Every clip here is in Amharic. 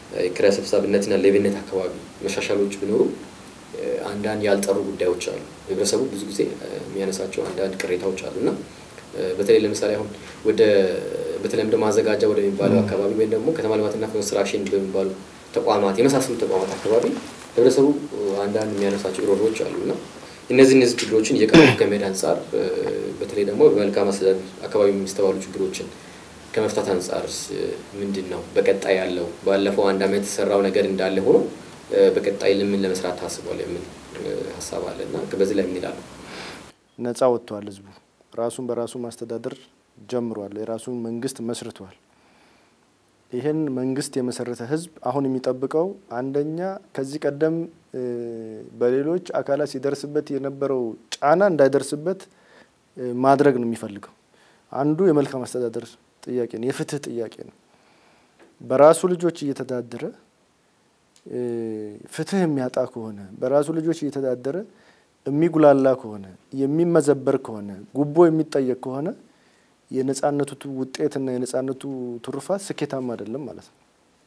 የክራይ ሰብሳቢነትና ሌብነት አካባቢ መሻሻሎች ቢኖሩ አንዳንድ ያልጠሩ ጉዳዮች አሉ ህብረተሰቡ ብዙ ጊዜ የሚያነሳቸው አንዳንድ ቅሬታዎች አሉና በተለይ ለምሳሌ አሁን ወደ በተለምዶ ማዘጋጃ ወደሚባለው አካባቢ ወይ ደግሞ ከተማ ልማትና ኮንስትራክሽን በሚባሉ ተቋማት የመሳሰሉ ተቋማት አካባቢ ህብረተሰቡ አንዳንድ የሚያነሳቸው ኢሮሮች አሉና እነዚህ ችግሮችን እየቀረፉ ከመሄድ አንፃር በተለይ ደግሞ በመልካም አስተዳደር አካባቢ የሚስተዋሉ ችግሮችን ከመፍታት አንፃር ምንድነው በቀጣይ ያለው ባለፈው አንድ አመት ተሰራው ነገር እንዳለ ሆኖ በቀጣይ ለምን ለመስራት ታስቧል የሚል ሐሳብ አለና በዚህ ላይ ምን ይላሉ ነፃ ወጥቷል ህዝቡ ራሱን በራሱ ማስተዳደር ጀምሯል የራሱን መንግስት መስርቷል ይሄን መንግስት የመሰረተ ህዝብ አሁን የሚጠብቀው አንደኛ ከዚህ ቀደም በሌሎች አካላት ሲደርስበት የነበረው ጫና እንዳይደርስበት ማድረግ ነው የሚፈልገው አንዱ የመልካም አስተዳደር ጥያቄ ነው የፍትህ ጥያቄ ነው በራሱ ልጆች እየተዳደረ ፍትህ የሚያጣ ከሆነ በራሱ ልጆች እየተዳደረ የሚጉላላ ከሆነ የሚመዘበር ከሆነ ጉቦ የሚጠየቅ ከሆነ የነጻነቱ ውጤትና የነጻነቱ ትሩፋት ስኬታማ አይደለም ማለት ነው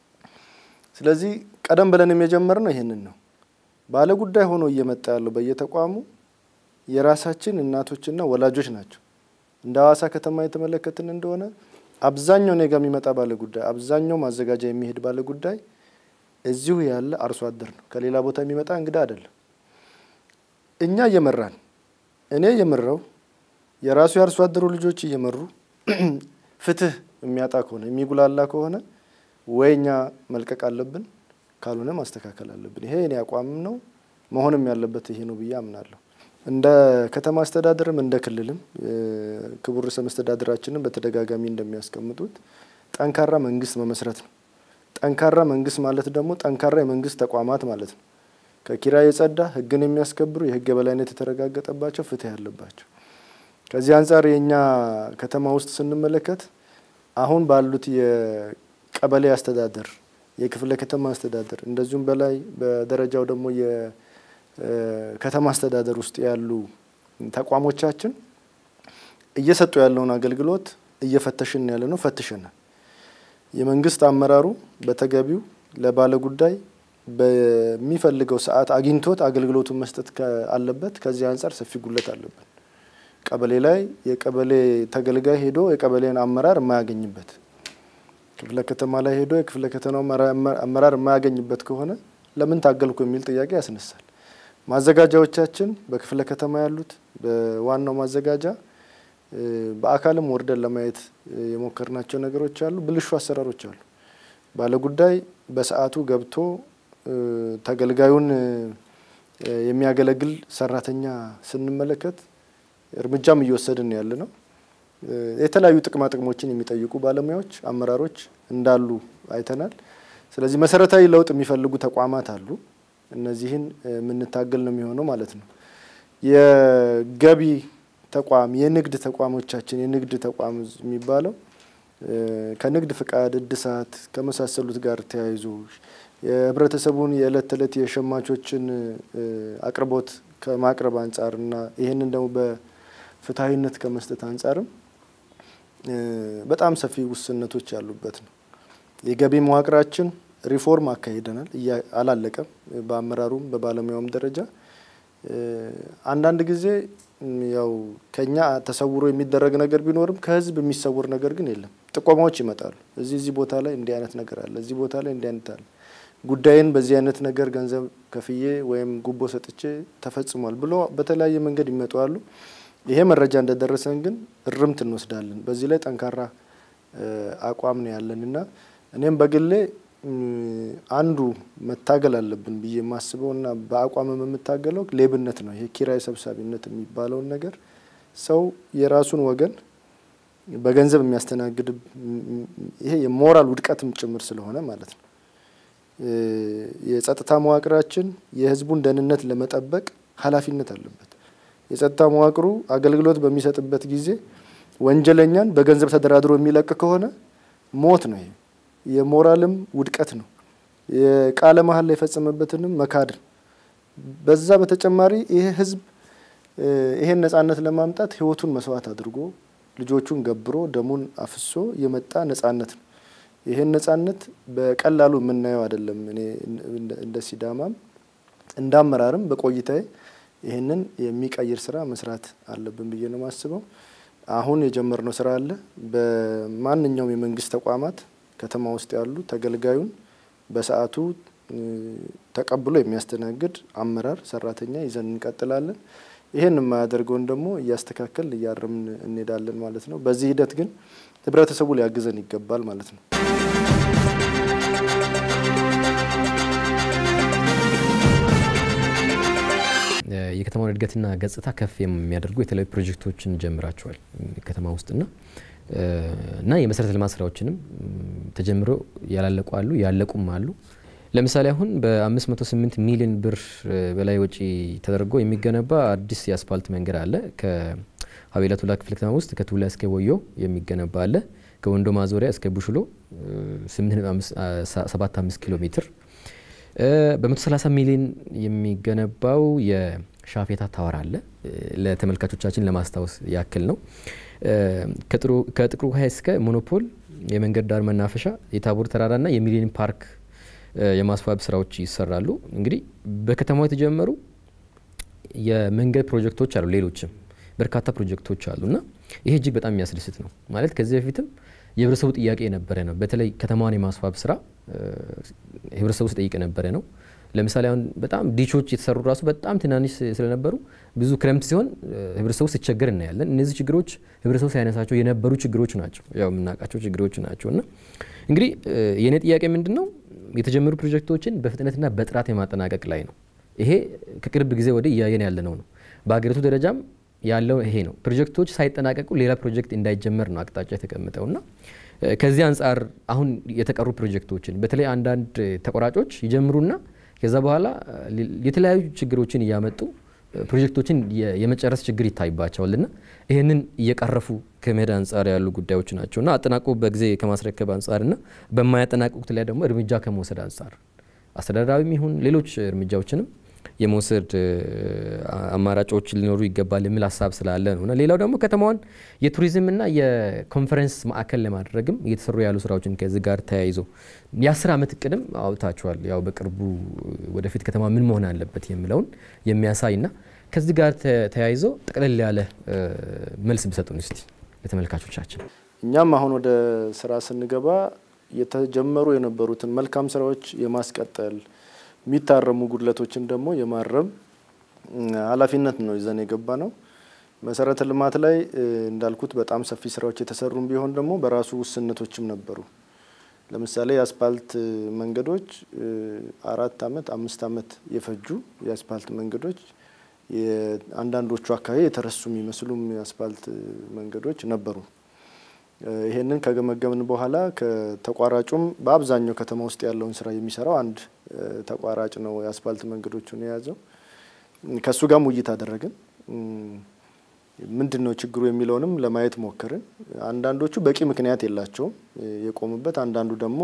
ስለዚህ ቀደም ብለን የጀመርነው ይሄንን ነው ባለ ጉዳይ ሆኖ እየመጣ ያለው በየተቋሙ የራሳችን እናቶችና ወላጆች ናቸው እንደ ሐዋሳ ከተማ የተመለከትን እንደሆነ አብዛኛው ነገ የሚመጣ ባለ ጉዳይ አብዛኛው ማዘጋጃ የሚሄድ ባለ ጉዳይ እዚሁ ያለ አርሶ አደር ነው ከሌላ ቦታ የሚመጣ እንግዳ አይደለም እኛ እየመራን እኔ እየመራው የራሱ ያርሶ አደሩ ልጆች እየመሩ ፍትህ የሚያጣ ከሆነ የሚጉላላ ከሆነ ወይኛ መልቀቅ አለብን ካልሆነ ማስተካከል አለብን ይሄ እኔ አቋም ነው መሆንም ያለበት ይሄ ነው ብዬ አምናለሁ እንደ ከተማ አስተዳደርም እንደ ክልልም ክቡር ርዕሰ መስተዳድራችንን በተደጋጋሚ እንደሚያስቀምጡት ጠንካራ መንግስት መመስረት ነው ጠንካራ መንግስት ማለት ደግሞ ጠንካራ የመንግስት ተቋማት ማለት ነው ከኪራይ የጸዳ ህግን የሚያስከብሩ የህግ የበላይነት የተረጋገጠባቸው ፍትህ ያለባቸው ከዚህ አንፃር የኛ ከተማ ውስጥ ስንመለከት አሁን ባሉት የቀበሌ አስተዳደር የክፍለ ከተማ አስተዳደር እንደዚሁም በላይ በደረጃው ደግሞ የከተማ አስተዳደር ውስጥ ያሉ ተቋሞቻችን እየሰጡ ያለውን አገልግሎት እየፈተሽን ያለ ነው ፈትሸናል የመንግስት አመራሩ በተገቢው ለባለ ጉዳይ በሚፈልገው ሰዓት አግኝቶት አገልግሎቱን መስጠት አለበት ከዚህ አንፃር ሰፊ ጉለት አለበት ቀበሌ ላይ የቀበሌ ተገልጋይ ሄዶ የቀበሌን አመራር የማያገኝበት ክፍለ ከተማ ላይ ሄዶ የክፍለ ከተማው አመራር የማያገኝበት ከሆነ ለምን ታገልኩ የሚል ጥያቄ ያስነሳል ማዘጋጃዎቻችን በክፍለ ከተማ ያሉት በዋናው ማዘጋጃ በአካልም ወርደን ለማየት የሞከርናቸው ነገሮች አሉ ብልሹ አሰራሮች አሉ ባለ ጉዳይ በሰዓቱ ገብቶ ተገልጋዩን የሚያገለግል ሰራተኛ ስንመለከት እርምጃም እየወሰድን ያለ ነው የተለያዩ ጥቅማ ጥቅሞችን የሚጠይቁ ባለሙያዎች አመራሮች እንዳሉ አይተናል ስለዚህ መሰረታዊ ለውጥ የሚፈልጉ ተቋማት አሉ እነዚህን ምን ታገል ነው የሚሆነው ማለት ነው የገቢ ተቋም የንግድ ተቋሞቻችን የንግድ ተቋም የሚባለው ከንግድ ፍቃድ እድሳት ከመሳሰሉት ጋር ተያይዞ የህብረተሰቡን የዕለት ተዕለት የሸማቾችን አቅርቦት ከማቅረብ አንፃርና ይሄንን ደግሞ በፍትሃዊነት ከመስጠት አንፃርም በጣም ሰፊ ውስንነቶች ያሉበት ነው የገቢ መዋቅራችን ሪፎርም አካሂደናል አላለቀም በአመራሩም በባለሙያውም ደረጃ አንዳንድ ጊዜ ያው ከኛ ተሰውሮ የሚደረግ ነገር ቢኖርም ከህዝብ የሚሰውር ነገር ግን የለም ጥቆማዎች ይመጣሉ እዚህ ቦታ ላይ እንዲህ አይነት ነገር አለ እዚህ ቦታ ላይ እንዲህ አይነት አለ ጉዳይን በዚህ አይነት ነገር ገንዘብ ከፍዬ ወይም ጉቦ ሰጥቼ ተፈጽሟል ብሎ በተለያየ መንገድ ይመጣሉ ይሄ መረጃ እንደደረሰን ግን እርምት እንወስዳለን በዚህ ላይ ጠንካራ አቋም ነው ያለንና እኔም በግሌ አንዱ መታገል አለብን ብዬ ማስበውና በአቋምም የምታገለው ሌብነት ነው ይሄ ኪራይ ሰብሳቢነት የሚባለው ነገር ሰው የራሱን ወገን በገንዘብ የሚያስተናግድ ይሄ የሞራል ውድቀትም ጭምር ስለሆነ ማለት ነው የጸጥታ መዋቅራችን የህዝቡን ደህንነት ለመጠበቅ ኃላፊነት አለበት የጸጥታ መዋቅሩ አገልግሎት በሚሰጥበት ጊዜ ወንጀለኛን በገንዘብ ተደራድሮ የሚለቅ ከሆነ ሞት ነው ይሄ የሞራልም ውድቀት ነው የቃለ መሐላ የፈጸመበትንም መካድ በዛ በተጨማሪ ይሄ ህዝብ ይሄን ነጻነት ለማምጣት ህይወቱን መስዋዕት አድርጎ ልጆቹን ገብሮ ደሙን አፍሶ የመጣ ነጻነት ነው ይሄን ነጻነት በቀላሉ የምናየው አይደለም እኔ እንደ ሲዳማም እንዳመራርም በቆይታዬ ይሄንን የሚቀይር ስራ መስራት አለብን ብዬ ነው ማስበው አሁን የጀመርነው ስራ አለ በማንኛውም የመንግስት ተቋማት ከተማ ውስጥ ያሉ ተገልጋዩን በሰዓቱ ተቀብሎ የሚያስተናግድ አመራር ሰራተኛ ይዘን እንቀጥላለን ይሄን ማያደርገውን ደግሞ ያስተካከል ያርምን እንሄዳለን ማለት ነው በዚህ ሂደት ግን ህብረተሰቡ ሊያግዘን ይገባል ማለት ነው የከተማው እድገትና ገጽታ ከፍ የሚያደርጉ የተለያዩ ፕሮጀክቶችን ጀምራቸዋል ከተማ ውስጥና የመሰረተ ልማት ስራዎችንም ተጀምሮ ያላለቁ አሉ ያለቁም አሉ ለምሳሌ አሁን በ508 ሚሊዮን ብር በላይ ወጪ ተደርጎ የሚገነባ አዲስ የአስፋልት መንገድ አለ ከሀቤላ ቱላ ክፍለ ከተማ ውስጥ ከቱላ እስከ ወዮ የሚገነባ አለ ከወንዶ ማዞሪያ እስከ ቡሽሎ 8.75 ኪሎ ሜትር በ130 ሚሊዮን የሚገነባው የሻፌታ ታወር አለ ለተመልካቾቻችን ለማስታወስ ያክል ነው ከጥቁር ውሃ እስከ ሞኖፖል የመንገድ ዳር መናፈሻ የታቦር ተራራና የሚሊኒየም ፓርክ የማስዋብ ስራዎች ይሰራሉ እንግዲህ በከተማው የተጀመሩ የመንገድ ፕሮጀክቶች አሉ ሌሎችም በርካታ ፕሮጀክቶች አሉና ይሄ እጅግ በጣም የሚያስደስት ነው ማለት ከዚህ በፊትም የህብረተሰቡ ጥያቄ የነበረ ነው በተለይ ከተማዋን የማስዋብ ስራ ህብረተሰቡ ሲጠይቅ ነበረ ነው ለምሳሌ አሁን በጣም ዲቾች የተሰሩ ራሱ በጣም ትናንሽ ስለነበሩ ብዙ ክረምት ሲሆን ህብረተሰቡ ሲቸገር እናያለን እነዚህ ችግሮች ህብረተሰቡ ሳይነሳቸው የነበሩ ችግሮች ናቸው ያው ምናቃቸው ችግሮች ናቸውና እንግዲህ የኔ ጥያቄ ምንድነው የተጀመሩ ፕሮጀክቶችን በፍጥነትና በጥራት የማጠናቀቅ ላይ ነው ይሄ ከቅርብ ጊዜ ወዲህ ያየን ያለነው ነው በአገሪቱ ደረጃም ያለው ይሄ ነው ፕሮጀክቶች ሳይጠናቀቁ ሌላ ፕሮጀክት እንዳይጀመር ነው አቅጣጫ የተቀመጠውና ከዚህ አንፃር አሁን የተቀሩ ፕሮጀክቶችን በተለይ አንዳንድ ተቆራጮች ይጀምሩና ከዛ በኋላ የተለያዩ ችግሮችን ያመጡ ፕሮጀክቶችን የመጨረስ ችግር ይታይባቸዋልና ይሄንን እየቀረፉ ከመሄድ አንፃር ያሉ ጉዳዮች ናቸውና አጠናቆ በጊዜ ከማስረከብ አንፃርና በማያጠናቅቁት ላይ ደግሞ እርምጃ ከመውሰድ አንፃር አስተዳደራዊም ይሁን ሌሎች እርምጃዎችንም የመውሰድ አማራጮች ሊኖሩ ይገባል የሚል ሐሳብ ስላለ ነውና ሌላው ደግሞ ከተማዋን የቱሪዝምና የኮንፈረንስ ማዕከል ለማድረግም እየተሰሩ ያሉ ስራዎችን ከዚህ ጋር ተያይዞ የ10 አመት እቅድም አውጥታችኋል ያው በቅርቡ ወደፊት ከተማ ምን መሆን አለበት የሚለውን የሚያሳይና ከዚህ ጋር ተያይዞ ጠቅለል ያለ መልስ ቢሰጡን እስቲ ለተመልካቾቻችን እኛም አሁን ወደ ስራ ስንገባ የተጀመሩ የነበሩትን መልካም ስራዎች የማስቀጠል ሚታረሙ ጉድለቶችን ደግሞ የማረም ኃላፊነት ነው ይዘን የገባ ነው መሰረተ ልማት ላይ እንዳልኩት በጣም ሰፊ ስራዎች የተሰሩም ቢሆን ደግሞ በራሱ ውስንነቶችም ነበሩ ለምሳሌ የአስፋልት መንገዶች 4 አመት 5 አመት የፈጁ የአስፋልት መንገዶች አንዳንዶቹ አካባቢ የተረሱ የሚመስሉም የአስፋልት መንገዶች ነበሩ ይሄንን ከገመገምን በኋላ ከተቋራጩም በአብዛኛው ከተማ ውስጥ ያለውን ስራ የሚሰራው አንድ ተቋራጭ ነው የአስፋልት መንገዶቹን የያዘው ከሱ ጋር ውይይት አደረግን ምንድነው ችግሩ የሚለውንም ለማየት ሞከርን አንዳንዶቹ በቂ ምክንያት የላቸውም የቆሙበት አንዳንዱ ደግሞ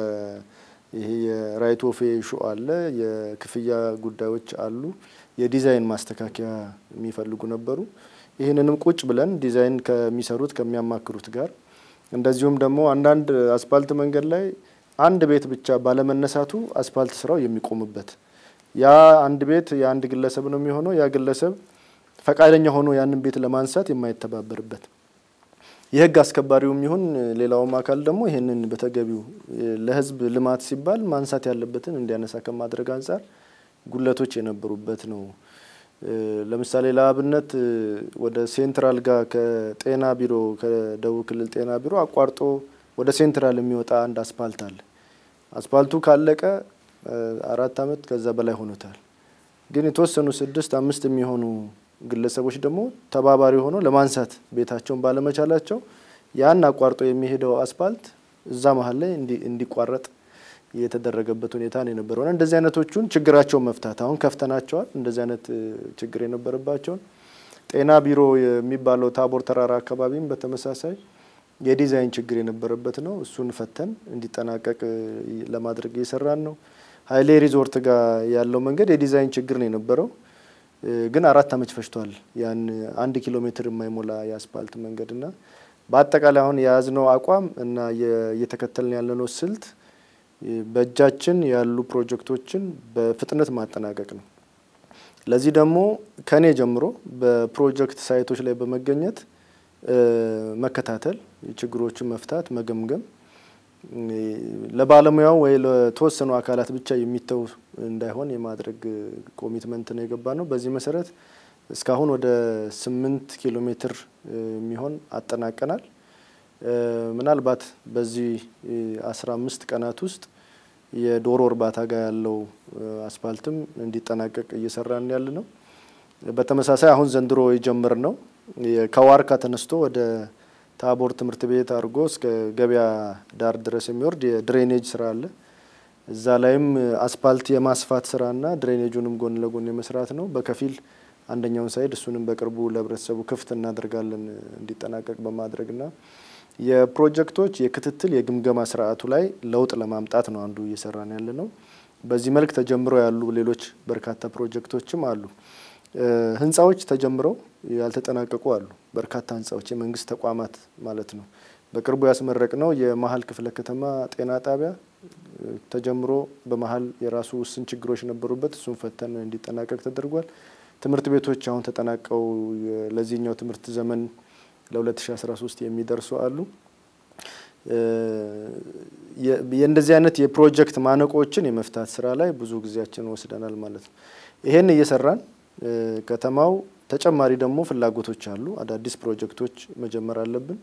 ይሄ የራይት ኦፍ ኢሹ አለ የክፍያ ጉዳዮች አሉ የዲዛይን ማስተካከያ የሚፈልጉ ነበሩ ይሄንንም ቁጭ ብለን ዲዛይን ከሚሰሩት ከሚያማክሩት ጋር እንደዚሁም ደግሞ አንዳንድ አስፋልት መንገድ ላይ አንድ ቤት ብቻ ባለመነሳቱ አስፋልት ስራው የሚቆምበት ያ አንድ ቤት የአንድ ግለሰብ ነው የሚሆነው ያ ግለሰብ ፈቃደኛ ሆኖ ያንን ቤት ለማንሳት የማይተባበርበት የህግ አስከባሪውም ይሁን ሌላውም አካል ደግሞ ይሄንን በተገቢው ለህዝብ ልማት ሲባል ማንሳት ያለበትን እንዲያነሳ ከማድረግ አንፃር ጉድለቶች የነበሩበት ነው ለምሳሌ ለአብነት ወደ ሴንትራል ጋር ከጤና ቢሮ ከደቡብ ክልል ጤና ቢሮ አቋርጦ ወደ ሴንትራል የሚወጣ አንድ አስፋልት አለ አስፋልቱ ካለቀ 4 አመት ከዛ በላይ ሆኖታል ግን የተወሰኑ 6-5 የሚሆኑ ግለሰቦች ደግሞ ተባባሪ ሆኖ ለማንሳት ቤታቸውን ባለመቻላቸው ያን አቋርጦ የሚሄደው አስፋልት እዛ መሃል ላይ እንዲቋረጥ የተደረገበት ሁኔታ ነው የነበረው እንደዚህ አይነቶቹን ችግራቸው መፍታት አሁን ከፍተናቸዋል እንደዚህ አይነት ችግር የነበረባቸው ጤና ቢሮ የሚባለው ታቦር ተራራ አካባቢም በተመሳሳይ የዲዛይን ችግር የነበረበት ነው እሱን ፈተን እንዲጠናቀቅ ለማድረግ እየሰራን ነው ሃይሌ ሪዞርት ጋር ያለው መንገድ የዲዛይን ችግር ነው የነበረው ግን 4 አመት ፈጅቷል ያን 1 ኪሎ ሜትር የማይሞላ የአስፋልት መንገድና በአጠቃላይ አሁን የያዝነው አቋም እና እየተከተልን ያለነው ስልት በእጃችን ያሉ ፕሮጀክቶችን በፍጥነት ማጠናቀቅ ነው። ለዚህ ደግሞ ከኔ ጀምሮ በፕሮጀክት ሳይቶች ላይ በመገኘት መከታተል፣ ችግሮችን መፍታት፣ መገምገም ለባለሙያው ወይ ለተወሰኑ አካላት ብቻ የሚተው እንዳይሆን የማድረግ ኮሚትመንት ነው የገባነው። በዚህ መሰረት እስካሁን ወደ 8 ኪሎ ሜትር የሚሆን አጠናቀናል። ምናልባት በዚህ 15 ቀናት ውስጥ የዶሮ እርባታ ጋር ያለው አስፋልትም እንዲጠናቀቅ እየሰራን ያለነው። በተመሳሳይ አሁን ዘንድሮ የጀመርነው ከዋርካ ተነስቶ ወደ ታቦር ትምህርት ቤት አድርጎ እስከ ገበያ ዳር ድረስ የሚወርድ የድሬኔጅ ስራ አለ። እዛ ላይም አስፋልት የማስፋት ስራና ድሬኔጁንም ጎን ለጎን የመስራት ነው። በከፊል አንደኛውን ሳይድ እሱንም በቅርቡ ለህብረተሰቡ ክፍት እናደርጋለን እንዲጠናቀቅ በማድረግና የፕሮጀክቶች የክትትል የግምገማ ስርዓቱ ላይ ለውጥ ለማምጣት ነው አንዱ እየሰራን ያለነው። በዚህ መልክ ተጀምሮ ያሉ ሌሎች በርካታ ፕሮጀክቶችም አሉ። ህንጻዎች ተጀምረው ያልተጠናቀቁ አሉ። በርካታ ህንጻዎች የመንግስት ተቋማት ማለት ነው። በቅርቡ ያስመረቅነው የመሃል ክፍለ ከተማ ጤና ጣቢያ ተጀምሮ በመሃል የራሱ ውስን ችግሮች ነበሩበት፣ እሱን ፈተን እንዲጠናቀቅ ተደርጓል። ትምህርት ቤቶች አሁን ተጠናቀው ለዚህኛው ትምህርት ዘመን ለ2013 የሚደርሱ አሉ። የእንደዚህ አይነት የፕሮጀክት ማነቆችን የመፍታት ስራ ላይ ብዙ ጊዜያችን ወስደናል ማለት ነው። ይሄን እየሰራን ከተማው ተጨማሪ ደግሞ ፍላጎቶች አሉ። አዳዲስ ፕሮጀክቶች መጀመር አለብን።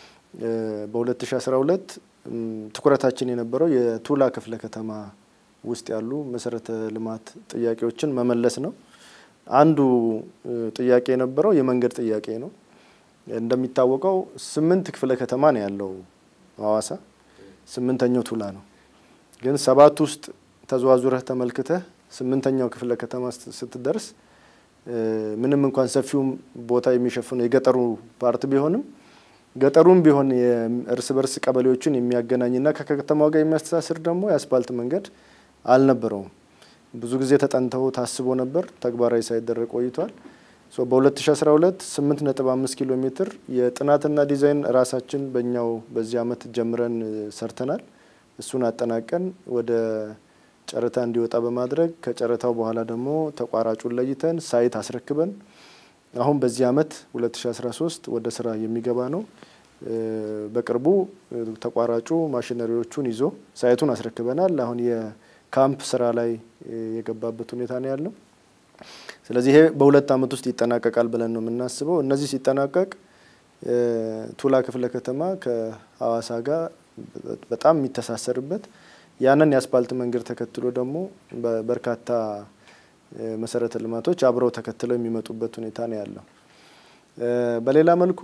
በ2012 ትኩረታችን የነበረው የቱላ ክፍለ ከተማ ውስጥ ያሉ መሰረተ ልማት ጥያቄዎችን መመለስ ነው። አንዱ ጥያቄ የነበረው የመንገድ ጥያቄ ነው። እንደሚታወቀው 8 ክፍለ ከተማ ነው ያለው ሐዋሳ፣ 8ኛው ቱላ ነው። ግን 7 ውስጥ ተዘዋዙረህ ተመልክተህ 8ኛው ክፍለ ከተማ ስትደርስ ምንም እንኳን ሰፊው ቦታ የሚሸፍነው የገጠሩ ፓርት ቢሆንም ገጠሩም ቢሆን የእርስ በርስ ቀበሌዎችን የሚያገናኝና ከከተማው ጋር የሚያስተሳስር ደግሞ የአስፋልት መንገድ አልነበረውም። ብዙ ጊዜ ተጠንተው ታስቦ ነበር፣ ተግባራዊ ሳይደረግ ቆይቷል። በ2012 8.5 ኪሎ ሜትር የጥናትና ዲዛይን ራሳችን በእኛው በዚህ አመት ጀምረን ሰርተናል። እሱን አጠናቀን ወደ ጨረታ እንዲወጣ በማድረግ ከጨረታው በኋላ ደግሞ ተቋራጩን ለይተን ሳይት አስረክበን አሁን በዚህ አመት 2013 ወደ ስራ የሚገባ ነው። በቅርቡ ተቋራጩ ማሽነሪዎቹን ይዞ ሳይቱን አስረክበናል። አሁን የካምፕ ስራ ላይ የገባበት ሁኔታ ነው ያለው። ስለዚህ ይሄ በ2 አመት ውስጥ ይጠናቀቃል ብለን ነው የምናስበው። እነዚህ ሲጠናቀቅ ቱላ ክፍለ ከተማ ከሐዋሳ ጋር በጣም የሚተሳሰርበት ያንን የአስፋልት መንገድ ተከትሎ ደግሞ በርካታ መሰረተ ልማቶች አብረው ተከትለው የሚመጡበት ሁኔታ ነው ያለው። በሌላ መልኩ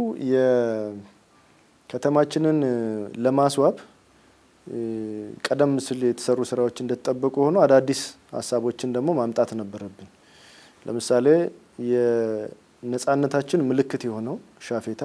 የከተማችንን ለማስዋብ ቀደም ሲል የተሰሩ ስራዎች እንደተጠበቁ ሆኖ አዳዲስ ሀሳቦችን ደግሞ ማምጣት ነበረብን። ለምሳሌ የነጻነታችን ምልክት የሆነው ሻፌታ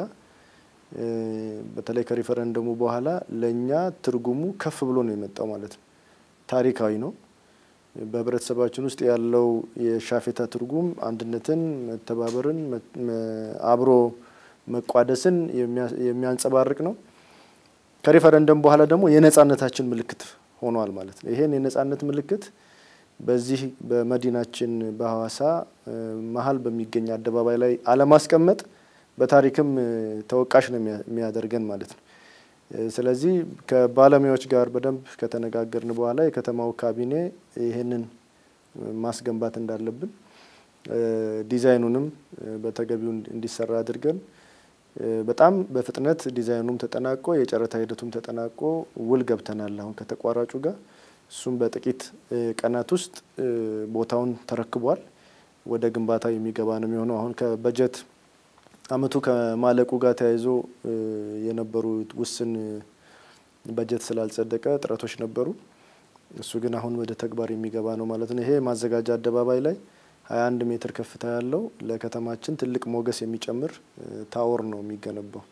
በተለይ ከሪፈረንደሙ በኋላ ለኛ ትርጉሙ ከፍ ብሎ ነው የመጣው ማለት ነው። ታሪካዊ ነው። በህብረተሰባችን ውስጥ ያለው የሻፌታ ትርጉም አንድነትን፣ መተባበርን፣ አብሮ መቋደስን የሚያንጸባርቅ ነው። ከሪፈረንደም በኋላ ደግሞ የነጻነታችን ምልክት ሆኗል ማለት ነው። ይሄን የነጻነት ምልክት በዚህ በመዲናችን በሐዋሳ መሃል በሚገኝ አደባባይ ላይ አለማስቀመጥ በታሪክም ተወቃሽ ነው የሚያደርገን ማለት ነው። ስለዚህ ከባለሙያዎች ጋር በደንብ ከተነጋገርን በኋላ የከተማው ካቢኔ ይሄንን ማስገንባት እንዳለብን ዲዛይኑንም በተገቢው እንዲሰራ አድርገን በጣም በፍጥነት ዲዛይኑም ተጠናቆ የጨረታ ሂደቱም ተጠናቆ ውል ገብተናል አሁን ከተቋራጩ ጋር። እሱም በጥቂት ቀናት ውስጥ ቦታውን ተረክቧል። ወደ ግንባታ የሚገባ ነው የሚሆነው። አሁን ከበጀት አመቱ ከማለቁ ጋር ተያይዞ የነበሩ ውስን በጀት ስላልጸደቀ ጥረቶች ነበሩ። እሱ ግን አሁን ወደ ተግባር የሚገባ ነው ማለት ነው። ይሄ ማዘጋጃ አደባባይ ላይ 21 ሜትር ከፍታ ያለው ለከተማችን ትልቅ ሞገስ የሚጨምር ታወር ነው የሚገነባው።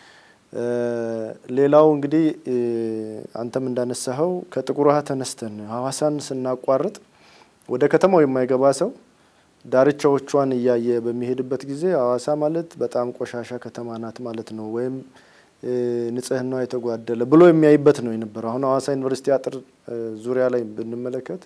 ሌላው እንግዲህ አንተም እንዳነሳኸው ከጥቁር ውሃ ተነስተን ሐዋሳን ስናቋርጥ ወደ ከተማው የማይገባ ሰው ዳርቻዎቿን እያየ በሚሄድበት ጊዜ ሐዋሳ ማለት በጣም ቆሻሻ ከተማ ናት ማለት ነው፣ ወይም ንጽህናው የተጓደለ ብሎ የሚያይበት ነው የነበረው። አሁን ሐዋሳ ዩኒቨርሲቲ አጥር ዙሪያ ላይ ብንመለከት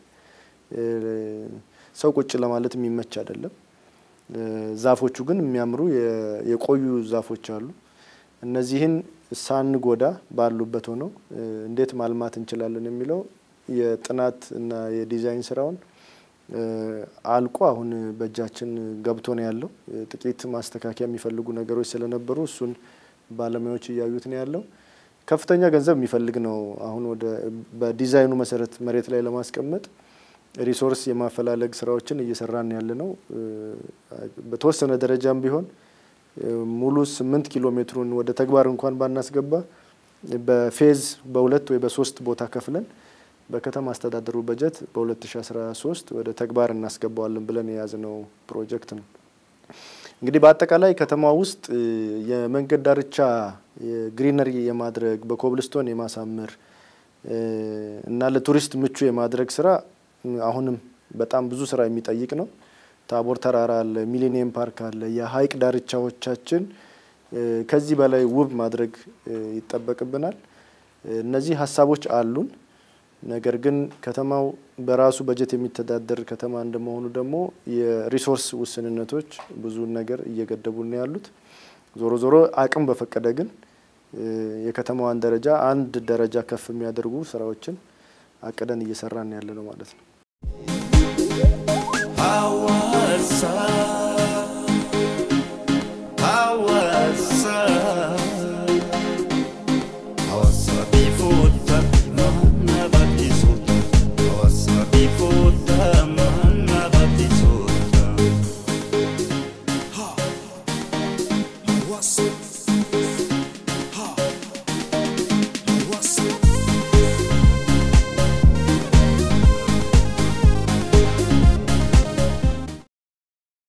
ሰው ቁጭ ለማለት የሚመች አይደለም። ዛፎቹ ግን የሚያምሩ የቆዩ ዛፎች አሉ። እነዚህን ሳንጎዳ ባሉበት ሆኖ እንዴት ማልማት እንችላለን የሚለው የጥናት እና የዲዛይን ስራውን አልቆ አሁን በእጃችን ገብቶ ነው ያለው። ጥቂት ማስተካከያ የሚፈልጉ ነገሮች ስለነበሩ እሱን ባለሙያዎች እያዩት ነው ያለው። ከፍተኛ ገንዘብ የሚፈልግ ነው። አሁን ወደ በዲዛይኑ መሰረት መሬት ላይ ለማስቀመጥ ሪሶርስ የማፈላለግ ስራዎችን እየሰራን ያለ ነው። በተወሰነ ደረጃም ቢሆን ሙሉ 8 ኪሎ ሜትሩን ወደ ተግባር እንኳን ባናስገባ በፌዝ በሁለት ወይ በሶስት ቦታ ከፍለን በከተማ አስተዳደሩ በጀት በ2013 ወደ ተግባር እናስገባዋለን ብለን የያዝነው ፕሮጀክት ነው። እንግዲህ በአጠቃላይ ከተማ ውስጥ የመንገድ ዳርቻ ግሪነሪ የማድረግ በኮብልስቶን የማሳመር እና ለቱሪስት ምቹ የማድረግ ስራ አሁንም በጣም ብዙ ስራ የሚጠይቅ ነው። ታቦር ተራራ አለ፣ ሚሊኒየም ፓርክ አለ። የሀይቅ ዳርቻዎቻችን ከዚህ በላይ ውብ ማድረግ ይጠበቅብናል። እነዚህ ሀሳቦች አሉን። ነገር ግን ከተማው በራሱ በጀት የሚተዳደር ከተማ እንደመሆኑ ደግሞ የሪሶርስ ውስንነቶች ብዙ ነገር እየገደቡን ያሉት። ዞሮ ዞሮ አቅም በፈቀደ ግን የከተማዋን ደረጃ አንድ ደረጃ ከፍ የሚያደርጉ ስራዎችን አቀደን እየሰራን ያለ ነው ማለት ነው።